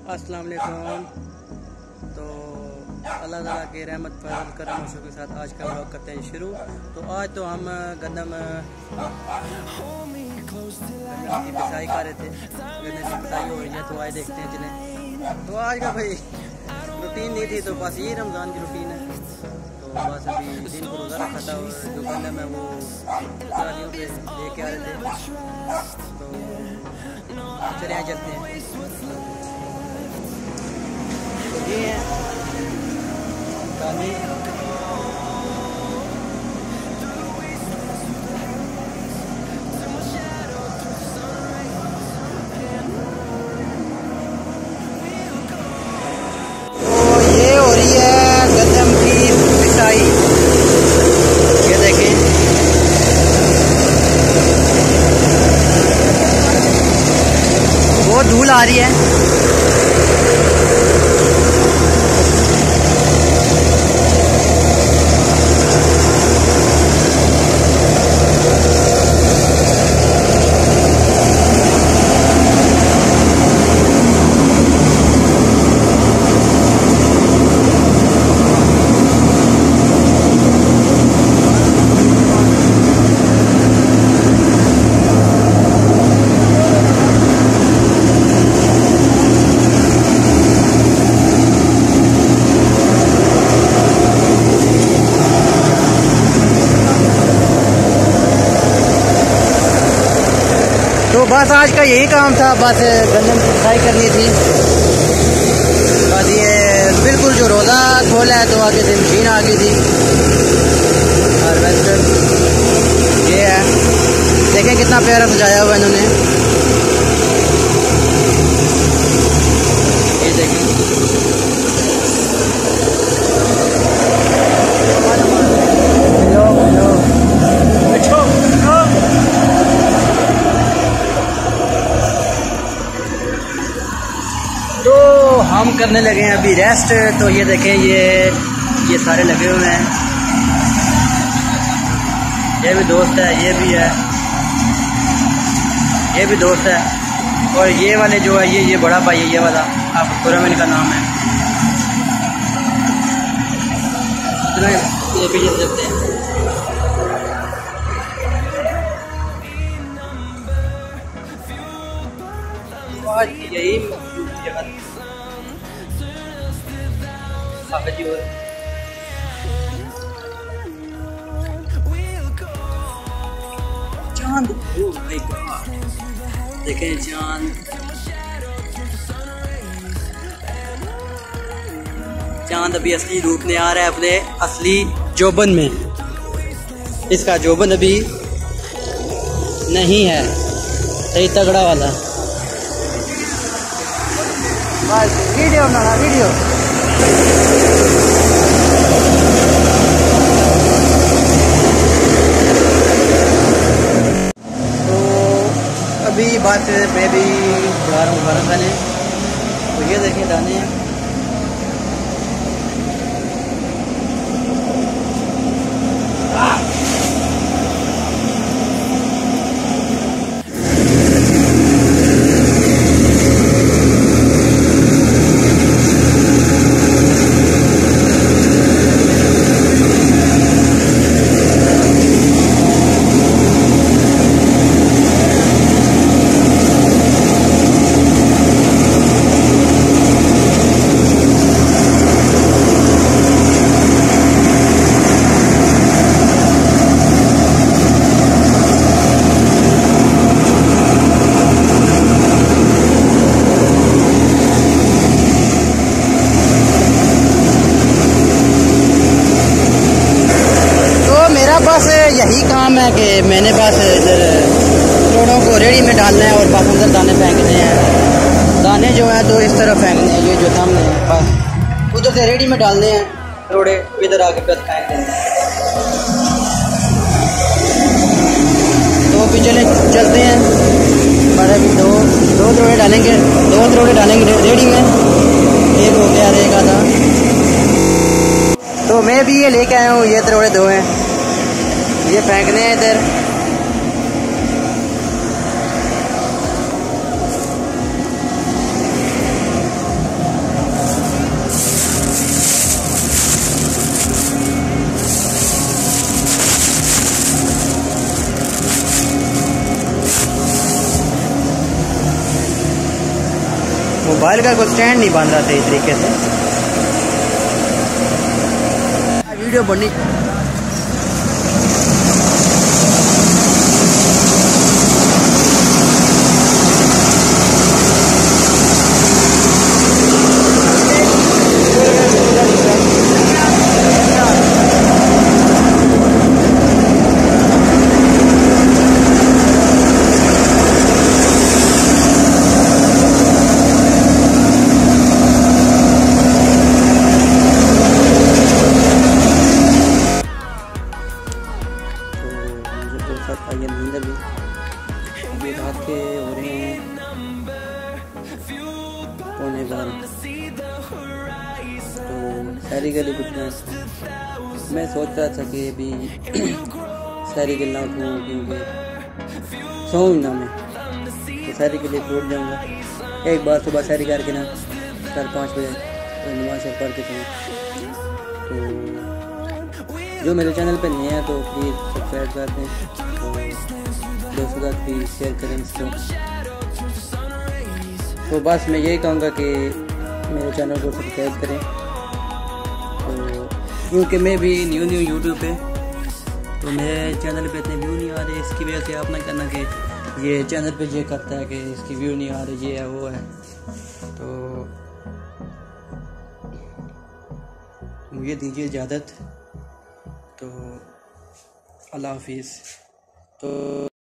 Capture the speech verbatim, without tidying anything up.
अस्सलाम वालेकुम। तो अल्लाह ताला के रहमत फजल करम के साथ आज का व्लॉग करते हैं शुरू। तो आज तो हम गंदम की पिसाई कर रहे थे, गंदम की पिसाई हो रही है। तो आज देखते हैं चलें। तो आज का भाई रूटीन नहीं थी, तो बस ये रमज़ान की रूटीन है। तो बस अभी दिन को रोज़ा रखा था और जो गंदम है वो ट्रालियों पे लेके आ रहे थे। तो चले आए चलते हैं। ये है काली तो ये हो रही है गंदम की पिसाई। ये देखें, बहुत धूल आ रही है। तो बस आज का यही काम था, बस गंदम की पिसाई करनी थी। बस ये बिल्कुल जो रोज़ा खोला है तो आगे से मशीन आ गई थी हार्वेस्टर। ये है, देखें कितना प्यारा सजाया हुआ इन्होंने। ये देखें, तो हम करने लगे हैं अभी रेस्ट। तो ये देखें, ये ये सारे लगे हुए हैं। ये भी दोस्त है, ये भी है, ये भी दोस्त है। और ये वाले जो है, ये ये बड़ा भाई है, ये वाला आप खुरम इनका नाम है। ये भी ये सकते हैं। यही चांद, देखें चांद चांद अभी असली रूप में आ रहा है, अपने असली जोबन में। इसका जोबन अभी नहीं है सही तगड़ा वाला। वीडियो बनाना वीडियो। तो अभी बात मैं भी जा रहा हूँ खाना खाने। तो ये देखें दाने, बस यही काम है कि मैंने बस इधर रोड़ों को रेड़ी में डालना है और बस अंदर दाने फेंकने हैं। दाने जो है तो इस तरह फेंकने हैं, ये जो सामने है, बस उधर से रेड़ी में डालने हैं, रोड़े इधर आके बस फेंक देंगे। तो अभी चले चलते हैं। बड़े भी दो दो रोड़े डालेंगे, दो रोड़े डालेंगे रेड़ी में, एक हो गया एक आधा। तो मैं भी ये लेके आया हूँ, ये रोड़े दो हैं, ये फेंकने हैं इधर। मोबाइल का कोई स्टैंड नहीं बांध रहा था इस तरीके से। वीडियो बनी ये नींद भी अभी रात के हो रहे हैं पौने बारह। तो शहरी गली उठना मैं सोच रहा था कि अभी शहरी गली ना उठूँ क्योंकि सोऊँ ना मैं, तो शहरी के लिए उठ जाऊँगा एक बार सुबह शहरी करके ना चार पाँच बजे तो नमाज से पढ़ के सोऊँ। तो जो मेरे चैनल पे नहीं है तो प्लीज़ सब्सक्राइब कर दें, तो दोस्तों का भी शेयर करें इसको। तो बस मैं यही कहूँगा कि मेरे चैनल को सब्सक्राइब करें, तो क्योंकि मैं भी न्यू न्यू यूट्यूब पे, तो मेरे चैनल पे इतने व्यू नहीं आ रहे, इसकी वजह से आप ना कहना कि ये चैनल पे ये करता है कि इसकी व्यू नहीं आ रही, ये है वो है। तो मुझे दीजिए इजाज़त, तो अल्लाह हाफिज़। तो